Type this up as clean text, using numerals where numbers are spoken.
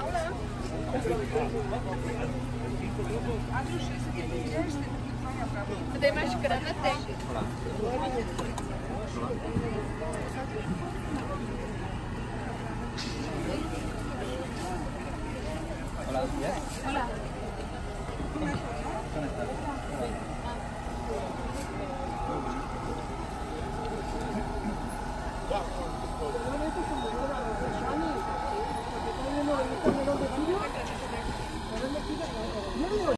Tem mais grana, tem. Hola, ¿ya? Hola. ¿Cómo estás?